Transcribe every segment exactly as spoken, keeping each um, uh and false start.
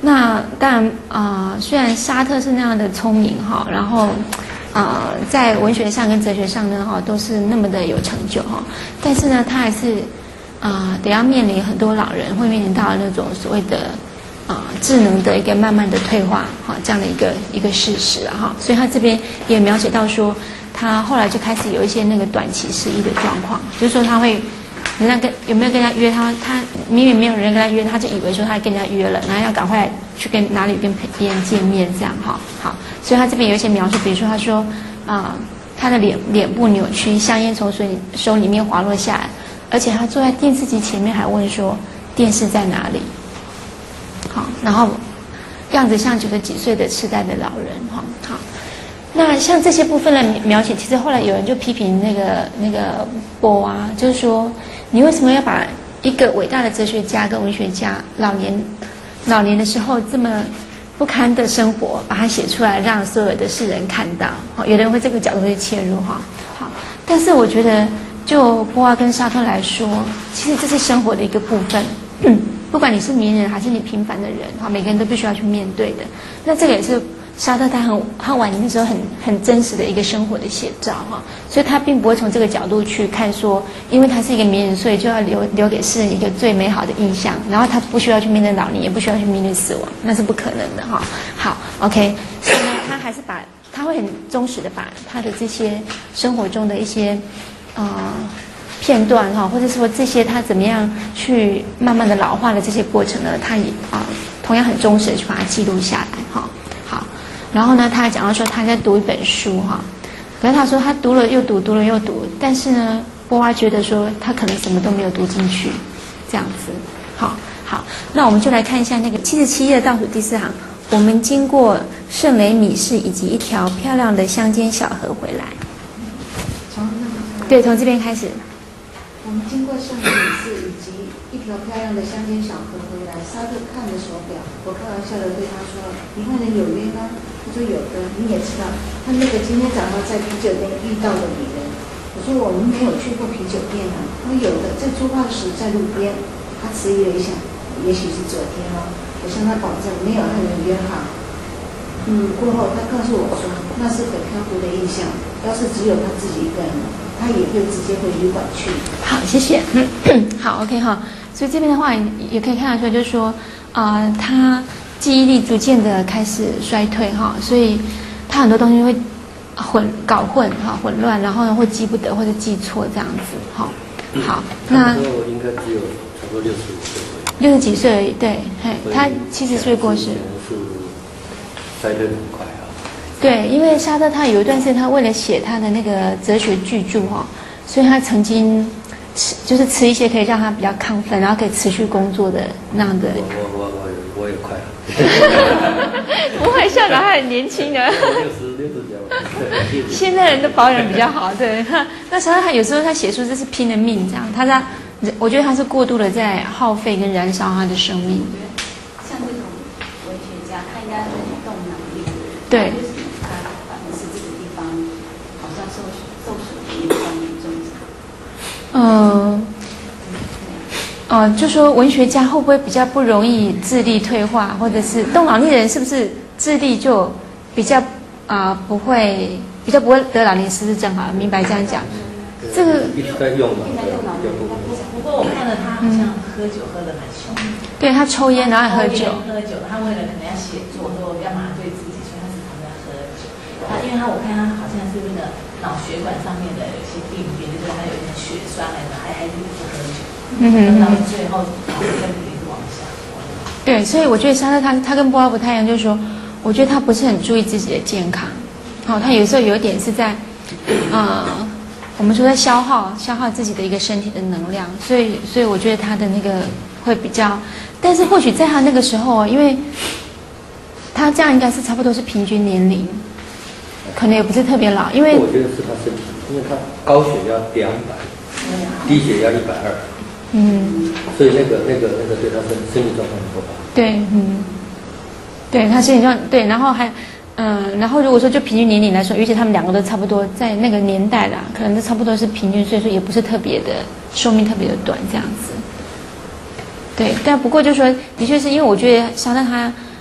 那当然啊、呃，虽然沙特是那样的聪明哈，然后啊、呃，在文学上跟哲学上呢哈，都是那么的有成就哈，但是呢，他还是啊、呃，得要面临很多老人会面临到那种所谓的啊、呃、智能的一个慢慢的退化哈这样的一个一个事实啊哈，所以他这边也描写到说，他后来就开始有一些那个短期失忆的状况，就是说他会。人家跟有没有跟人家约他？他明明没有人跟他约，他就以为说他跟人家约了，然后要赶快去跟哪里跟别人见面这样哈。好，所以他这边有一些描述，比如说他说啊、呃，他的脸脸部扭曲，香烟从水手里面滑落下来，而且他坐在电视机前面还问说电视在哪里？好，然后样子像九十几岁的痴呆的老人哈。好。那像这些部分的描写，其实后来有人就批评那个那个波啊，就是说你为什么要把一个伟大的哲学家跟文学家老年老年的时候这么不堪的生活，把它写出来，让所有的世人看到？好，有人会这个角度去切入哈。好，但是我觉得就波啊跟沙特来说，其实这是生活的一个部分。嗯，不管你是名人还是你平凡的人，哈，每个人都必须要去面对的。那这个也是。沙特他很他晚年的时候很很真实的一个生活的写照哈，所以他并不会从这个角度去看说，因为他是一个名人，所以就要留留给世人一个最美好的印象，然后他不需要去面对老年，也不需要去面对死亡，那是不可能的哈。好 ，OK， 所以呢，他还是把他会很忠实的把他的这些生活中的一些呃片段哈，或者说这些他怎么样去慢慢的老化的这些过程呢，他也啊、呃、同样很忠实的去把它记录下来哈。然后呢，他还讲到说他在读一本书哈，可是他说他读了又读，读了又读，但是呢，波娃觉得说他可能什么都没有读进去，这样子。好，好，那我们就来看一下那个七十七页倒数第四行，我们经过圣雷米市以及一条漂亮的乡间小河回来。从那对，从这边开始。 我们经过圣雷米市以及一条漂亮的乡间小河回来，沙特看着手表，我开玩笑的对他说：“你和人有约吗？”他说：“有的，你也知道，他那个今天早上在啤酒店遇到的女人。”我说：“我们没有去过啤酒店啊。”他说：“有的，在出发时在路边。”他迟疑了一下，也许是昨天哦。我向他保证没有和人约好。嗯，过后他告诉我说，那是很漂浮的印象，要是只有他自己一个人，他也会直接回旅馆去。 好，谢谢。好 ，OK 哈。所以这边的话也可以看得出来，就是说，啊、呃，他记忆力逐渐的开始衰退哈，所以他很多东西会混搞混哈，混乱，然后呢会记不得或者记错这样子哈。好，那应该只有差不多六十五岁， 六十几岁而已，对，嘿，他七十岁过世。 是衰退很快啊。 对，因为沙特他有一段时间，他为了写他的那个哲学巨著哈，所以他曾经吃就是吃一些可以让他比较亢奋，然后可以持续工作的那样的。 我我我我也快了。 不会，校长他很年轻的。 六十六十九。 现在人的保养比较好，对。那沙特他有时候他写书就是拼了命这样，他他我觉得他是过度的在耗费跟燃烧他的生命。 像这种文学家，他应该很动脑力。 对。 他反而是这个地方好像受受损的一方面重。 嗯，呃，就说文学家会不会比较不容易智力退化，或者是动脑力的人是不是智力就比较啊、呃、不会比较不会得老年失智症？好，明白这样讲。这个一直在用嘛， 不过我看了他好像喝酒喝得很凶。 对他抽烟，然后还喝酒。 喝酒，他为了可能要写作或要麻醉自己，所以他是常常喝酒。他因为他我看他好像是那个脑血管上面的有些病变，就是他有一点血栓来的，还还是一直喝酒，嗯哼哼，到最后脑根一直往下。 对，所以我觉得沙特他他跟波娃不太一样，就是说，我觉得他不是很注意自己的健康。好、哦，他有时候有一点是在，呃。我们说在消耗消耗自己的一个身体的能量，所以所以我觉得他的那个会比较，但是或许在他那个时候，因为他这样应该是差不多是平均年龄，可能也不是特别老，因为我觉得是他身体，因为他高血压两百，低血压一百二，嗯，所以那个那个那个对他身身体状况不好。 对，嗯，对他身体状对，然后还。嗯，然后如果说就平均年龄来说，尤其他们两个都差不多在那个年代啦，可能都差不多是平均岁数，也不是特别的寿命特别的短这样子。对，但不过就说，的确是因为我觉得沙特他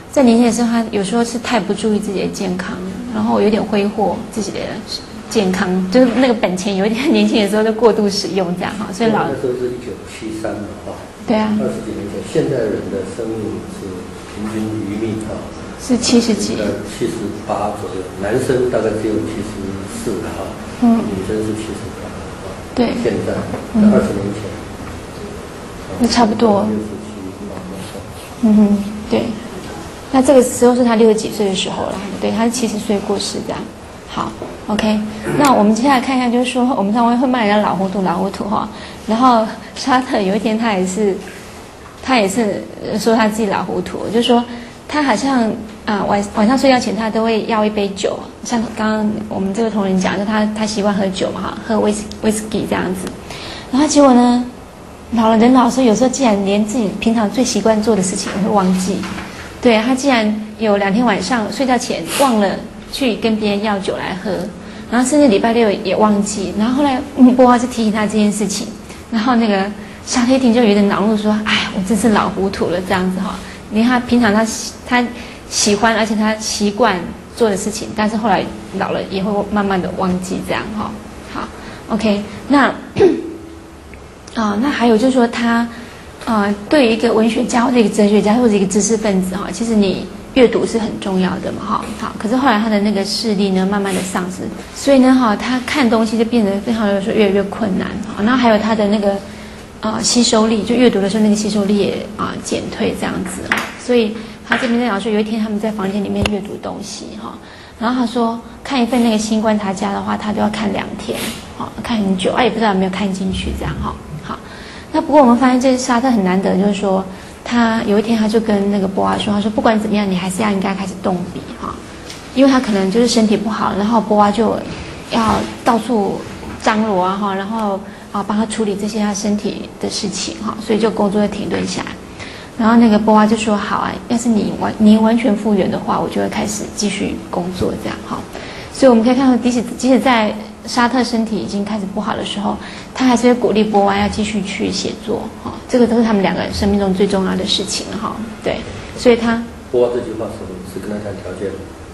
在年轻的时候，他有时候是太不注意自己的健康，然后有点挥霍自己的健康，就是那个本钱有一点年轻的时候就过度使用这样哈，所以老那时候是一九七三嘛哈， 对啊， 二十几年前，现代人的生命是平均余命哈是七十几， 呃七十八左右，男生大概只有七十四哈， 嗯， 女生是七十八哈， 对， 现在嗯二十年前， 那差不多， 六十七嗯哼，对。那这个时候是他六十几岁的时候了，对，他是七十岁过世这样。好 ，OK， 那我们接下来看一下，就是说我们常常会骂人家老糊涂，老糊涂哈。然后沙特有一天他也是，他也是说他自己老糊涂，就是说他好像啊、呃、晚晚上睡觉前他都会要一杯酒，像刚刚我们这个同仁讲，就他他习惯喝酒嘛哈，喝威士威士忌这样子。然后结果呢，老了人老的时候，有时候竟然连自己平常最习惯做的事情也会忘记。对，他竟然有两天晚上睡觉前忘了去跟别人要酒来喝，然后甚至礼拜六也忘记，然后后来嗯波娃就提醒他这件事情，然后那个沙特一听就有点恼怒说：“哎，我真是老糊涂了这样子哈！你看他平常他他喜欢而且他习惯做的事情，但是后来老了也会慢慢的忘记这样哈。好 ，OK， 那啊、呃、那还有就是说他。”啊、呃，对于一个文学家或者一个哲学家或者一个知识分子哈，其实你阅读是很重要的嘛哈。好，可是后来他的那个视力呢，慢慢的丧失，所以呢哈，他看东西就变得非常的说越来越困难啊。然后还有他的那个啊、呃、吸收力，就阅读的时候那个吸收力也啊、呃、减退这样子啊。所以他这边在讲说，有一天他们在房间里面阅读东西哈，然后他说看一份那个新观察家的话，他都要看两天，好看很久，啊也不知道有没有看进去这样哈。好。那不过我们发现这沙特很难得，就是说他有一天他就跟那个波娃说，他说不管怎么样，你还是要应该开始动笔哈，因为他可能就是身体不好，然后波娃就要到处张罗啊哈，然后啊帮他处理这些他身体的事情哈，所以就工作就停顿下来。然后那个波娃就说好啊，要是你完你完全复原的话，我就会开始继续工作这样哈。所以我们可以看到，即使即使在沙特身体已经开始不好的时候，他还是会鼓励波娃要继续去写作，哈、哦，这个都是他们两个人生命中最重要的事情了，哈、哦，对，所以他波娃这句话是是跟他谈条件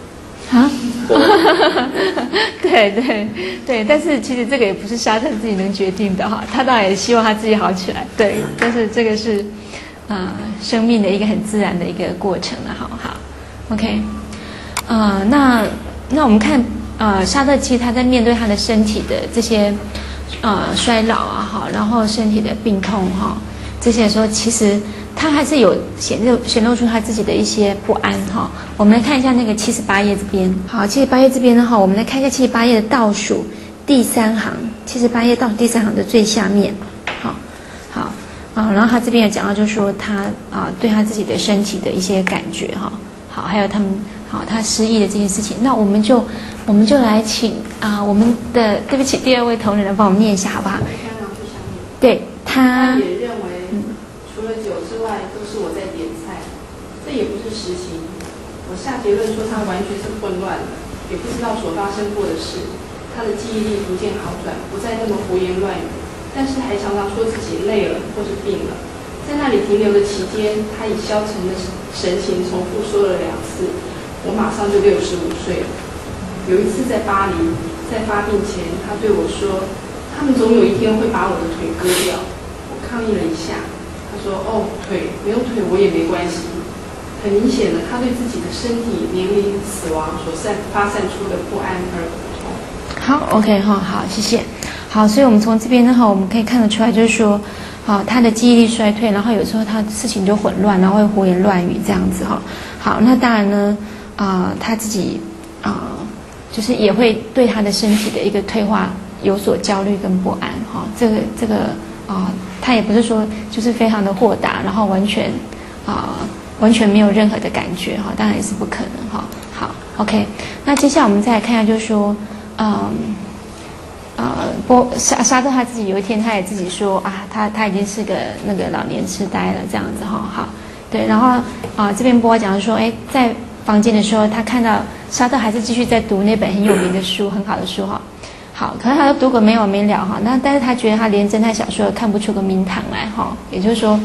啊，对对对，但是其实这个也不是沙特自己能决定的哈，他当然也希望他自己好起来，对，但是这个是啊、呃、生命的一个很自然的一个过程了，好好 ，OK， 啊、呃，那那我们看。呃，沙特其实他在面对他的身体的这些呃衰老啊，哈，然后身体的病痛哈，这些时候其实他还是有显露显露出他自己的一些不安哈。我们来看一下那个七十八页这边，好，七十八页这边呢哈，我们来看一下七十八页的倒数第三行，七十八页倒数第三行的最下面，好，好啊，然后他这边也讲到，就是说他啊对他自己的身体的一些感觉哈，好，还有他们。好，他失忆的这件事情，那我们就我们就来请啊、呃，我们的对不起，第二位同仁来帮我们念一下好不好？对他， 他也认为，嗯、除了酒之外，都是我在点菜，这也不是实情。我下结论说他完全是混乱的，也不知道所发生过的事。他的记忆力逐渐好转，不再那么胡言乱语，但是还常常说自己累了或是病了。在那里停留的期间，他以消沉的神情重复说了两次。我马上就六十五岁了。有一次在巴黎，在发病前，他对我说：“他们总有一天会把我的腿割掉。”我抗议了一下，他说：“哦，腿没有腿我也没关系。”很明显的，他对自己的身体、年龄、死亡所散发散出的不安而苦痛。 好 ，OK 哈，好，谢谢。好，所以我们从这边呢哈，我们可以看得出来，就是说，好，他的记忆力衰退，然后有时候他事情就混乱，然后会胡言乱语这样子哈。好，那当然呢。啊、呃，他自己啊、呃，就是也会对他的身体的一个退化有所焦虑跟不安哈、哦。这个这个啊、呃，他也不是说就是非常的豁达，然后完全啊、呃、完全没有任何的感觉哈、哦，当然也是不可能哈、哦。好 ，OK， 那接下来我们再来看一下，就是说，嗯，呃，波沙沙特他自己有一天他也自己说啊，他他已经是个那个老年痴呆了这样子哈、哦。好，对，然后啊、呃、这边波娃讲说，哎，在房间的时候，他看到沙特还是继续在读那本很有名的书，很好的书哈。好，可是他都读个没完没了哈。那但是他觉得他连侦探小说也看不出个名堂来哈。也就是说，他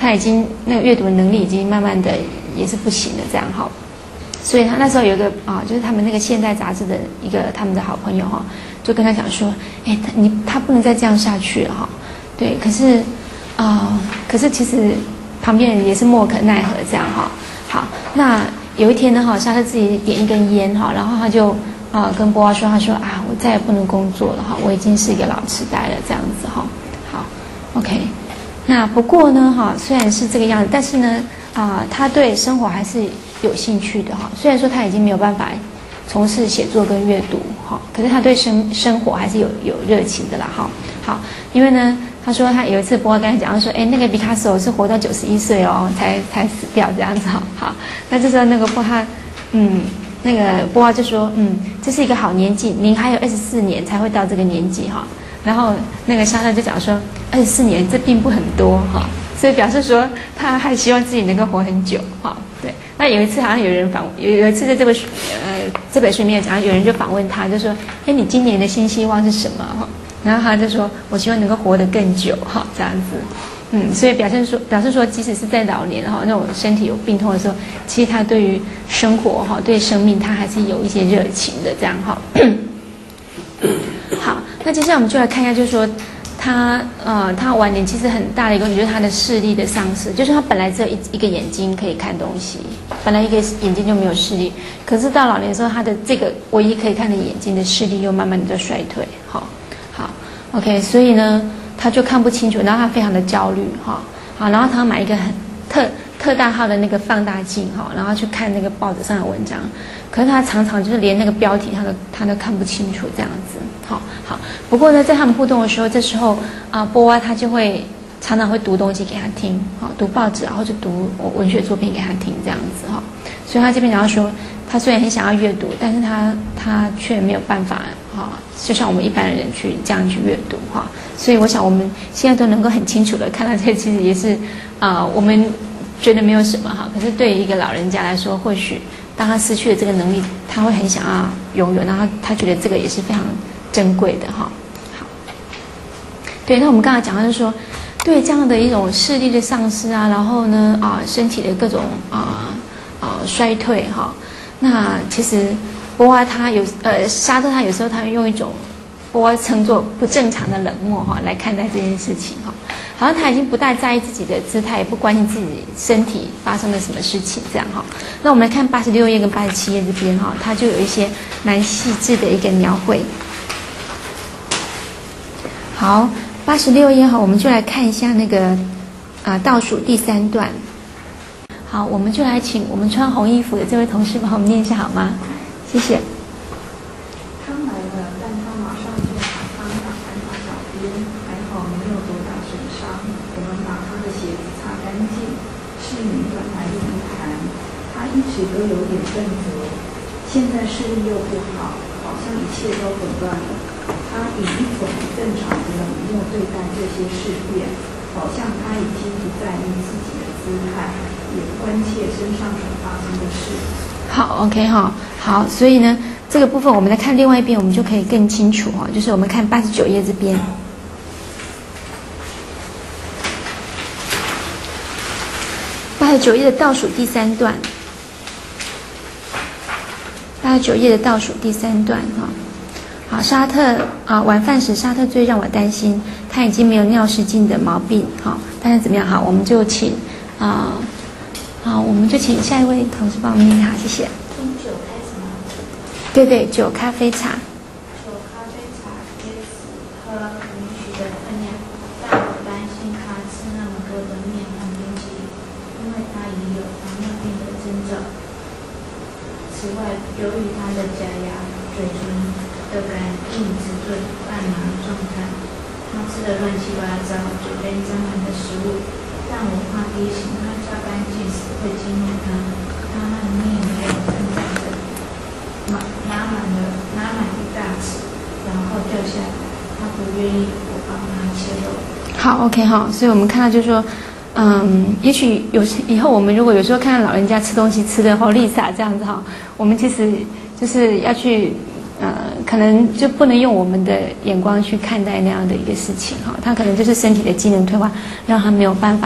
他已经那个阅读的能力已经慢慢的也是不行了这样哈。所以他那时候有一个啊，就是他们那个现代杂志的一个他们的好朋友哈，就跟他讲说，哎，他你他不能再这样下去了哈。对，可是啊、呃，可是其实旁边人也是莫可奈何这样哈。好，那有一天呢哈，沙特自己点一根烟哈，然后他就啊、呃、跟波娃说，他说啊，我再也不能工作了哈，我已经是一个老痴呆了这样子哈。好 ，OK。那不过呢哈，虽然是这个样子，但是呢啊、呃，他对生活还是有兴趣的哈。虽然说他已经没有办法从事写作跟阅读哈，可是他对生生活还是有有热情的啦哈。好，因为呢，他说他有一次波娃跟他讲，他说，哎，那个毕卡索是活到九十一岁哦，才才死掉这样子哈。好，那这时候那个波他，嗯，那个波娃就说，嗯，这是一个好年纪，您还有二十四年才会到这个年纪哈。然后那个沙特就讲说，二十四年这并不很多哈，所以表示说他还希望自己能够活很久哈。对，那有一次好像有人访有有一次在这本呃这本书里面讲，有人就访问他，就说，哎，你今年的新希望是什么哈？然后他就说，我希望能够活得更久哈，这样子。嗯，所以表现说表示说，即使是在老年哈那种身体有病痛的时候，其实他对于生活哈对生命他还是有一些热情的这样哈。好，那接下来我们就来看一下，就是说他呃他晚年其实很大的一个问题就是他的视力的丧失，就是他本来只有一一个眼睛可以看东西，本来一个眼睛就没有视力，可是到老年的时候，他的这个唯一可以看的眼睛的视力又慢慢的在衰退。好，好 ，OK， 所以呢他就看不清楚，然后他非常的焦虑哈，好，然后他买一个很特特大号的那个放大镜哈，然后去看那个报纸上的文章。可是他常常就是连那个标题他都他都看不清楚这样子，好好。不过呢，在他们互动的时候，这时候啊、呃，波娃他就会常常会读东西给他听，好，读报纸啊，或者读文学作品给他听这样子哈。所以他这边讲到说，他虽然很想要阅读，但是他他却没有办法哈，就像我们一般的人去这样去阅读哈。所以我想我们现在都能够很清楚的看到这些，其实也是啊、呃，我们觉得没有什么哈，可是对于一个老人家来说，或许。当他失去了这个能力，他会很想要拥有，然后他觉得这个也是非常珍贵的哈。好，对，那我们刚才讲到就是说，对这样的一种视力的丧失啊，然后呢啊身体的各种啊啊衰退哈，那其实波娃他有呃沙特他有时候他会用一种波娃称作不正常的冷漠哈来看待这件事情哈。好像他已经不太在意自己的姿态，也不关心自己身体发生了什么事情，这样哈。那我们来看八十六页跟八十七页这边哈，它就有一些蛮细致的一个描绘。好，八十六页哈，我们就来看一下那个啊、呃、倒数第三段。好，我们就来请我们穿红衣服的这位同事帮我们念一下好吗？谢谢。 汤来了，但他马上就把汤打在他脚边，还好没有多大损伤。我们把他的鞋子擦干净，侍女端来一壶痰，他一直都有点笨拙，现在视力又不好，好像一切都混乱了。他以一种正常的冷漠对待这些事变，好像他已经不在意自己的姿态，也关切身上所发生的事。 好 ，OK 哈，好，所以呢，这个部分我们来看另外一边，我们就可以更清楚哈。就是我们看八十九页这边，八十九页的倒数第三段，八十九页的倒数第三段哈。好，沙特啊，晚饭时沙特最让我担心，他已经没有尿失禁的毛病哈。但是怎么样好，我们就请啊。好，我们就请下一位同事帮我们念好，谢谢。 从酒开始吗？ 对对，酒、咖啡、茶。 酒、咖啡、茶皆是喝允许的分量，但我担心他吃那么多的面和冰淇淋，因为他已有糖尿病的征兆。此外，由于他的假牙、嘴唇的感应只做半麻状态，他吃的乱七八糟、嘴边沾满的食物。但我怕提醒他擦干净时会激怒他，他和面还有分散着，拿拿满了拿满一大匙，然后掉下来。他不愿意我帮他切肉。 好 ，OK 哈，所以我们看到就是说，嗯，也许有以后我们如果有时候看到老人家吃东西吃的好丽洒这样子哈，我们其实就是要去。呃，可能就不能用我们的眼光去看待那样的一个事情哈，他可能就是身体的机能退化，让他没有办法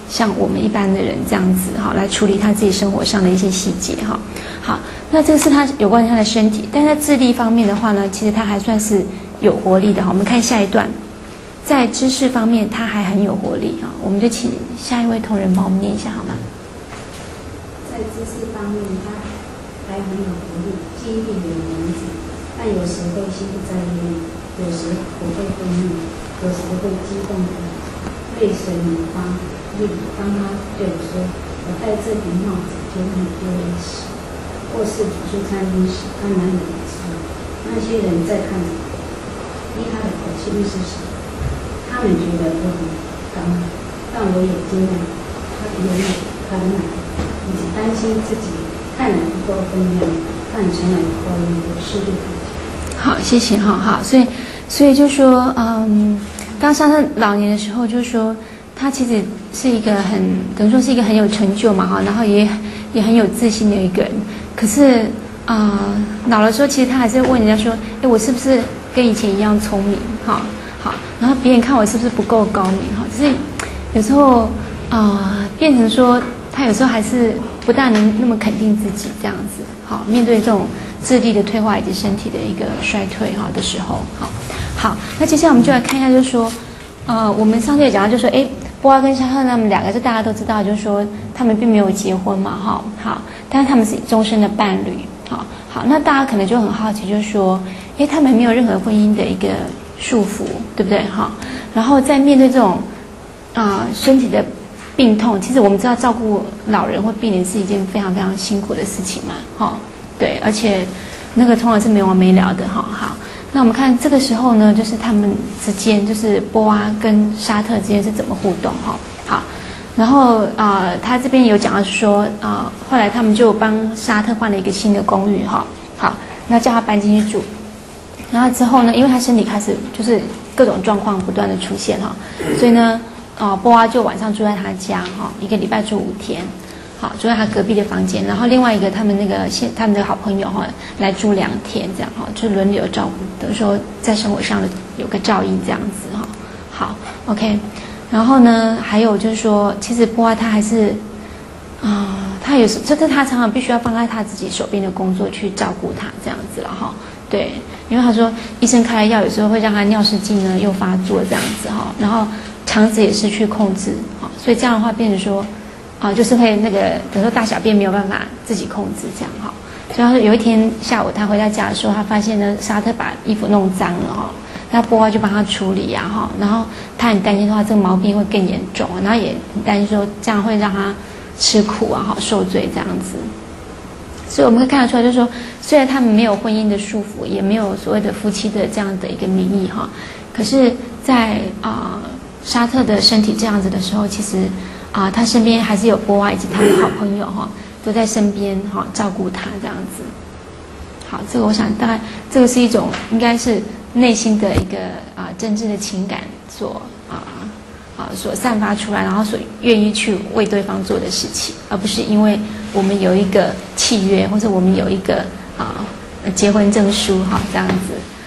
像我们一般的人这样子哈，来处理他自己生活上的一些细节哈。好，那这个是他有关于他的身体，但是在智力方面的话呢，其实他还算是有活力的哈。我们看下一段，在知识方面他还很有活力哈。我们就请下一位同仁帮我们念一下好吗？ 在知识方面，他还很有活力，记忆力有能力，但有时会心不在焉，有时口会愤怒，有时会激动的泪水满方。例如，当他对我说：“我戴这顶帽子就很丢脸时”，或是走出餐厅时，他难以忍受。那些人在看着我，依他的口气意思是，他们觉得我很刚，但我也惊讶他的优越，他的奶，以及担心自己看人不够分量，但从来不抱怨我视力不佳。 好，谢谢哈。好，所以所以就说，嗯，当上他老年的时候，就说他其实是一个很等于说是一个很有成就嘛哈，然后也也很有自信的一个人。可是啊、呃，老的时候，其实他还是问人家说，哎，我是不是跟以前一样聪明？哈，好，然后别人看我是不是不够高明？哈，就是有时候啊、呃，变成说他有时候还是不大能那么肯定自己这样子。好，面对这种智力的退化以及身体的一个衰退哈的时候，好，好，那接下来我们就来看一下，就是说，呃，我们上次也讲到，就是说，哎，波娃跟沙特他们两个，是大家都知道，就是说他们并没有结婚嘛，哈，好，但是他们是终身的伴侣，好，好，那大家可能就很好奇，就是说，哎，他们没有任何婚姻的一个束缚，对不对？哈，然后在面对这种啊、呃、身体的病痛，其实我们知道照顾老人或病人是一件非常非常辛苦的事情嘛，哈，对，而且那个通常是没完没了的，哈，好，那我们看这个时候呢，就是他们之间，就是波娃跟沙特之间是怎么互动，哈，好，然后啊、呃，他这边有讲到说啊、呃，后来他们就帮沙特换了一个新的公寓，哈，好，那叫他搬进去住，然后之后呢，因为他身体开始就是各种状况不断的出现，哈，所以呢。哦，波娃就晚上住在他家哈，一个礼拜住五天，好住在他隔壁的房间，然后另外一个他们那个现他们的好朋友哈来住两天这样哈，就轮流照顾，等于说在生活上有个照应这样子哈。好 ，OK， 然后呢，还有就是说，其实波娃他还是啊、呃，他有时就是他常常必须要放开他自己手边的工作去照顾他这样子了哈。对，因为他说医生开的药有时候会让他尿失禁呢又发作这样子哈，然后。肠子也失去控制，啊，所以这样的话变成说，啊，就是会那个，等于说大小便没有办法自己控制，这样哈。所以他说有一天下午他回到家的时候，他发现呢沙特把衣服弄脏了哈，那波娃就帮他处理呀哈，然后他很担心的话这个毛病会更严重，然后也很担心说这样会让他吃苦啊哈，受罪这样子。所以我们可以看得出来，就是说虽然他们没有婚姻的束缚，也没有所谓的夫妻的这样的一个名义哈，可是在啊。呃沙特的身体这样子的时候，其实啊、呃，他身边还是有波娃以及他的好朋友哈，都在身边哈照顾他这样子。好，这个我想大概这个是一种应该是内心的一个啊、呃、真挚的情感所啊啊、呃、所散发出来，然后所愿意去为对方做的事情，而不是因为我们有一个契约或者我们有一个啊、呃、结婚证书哈这样子。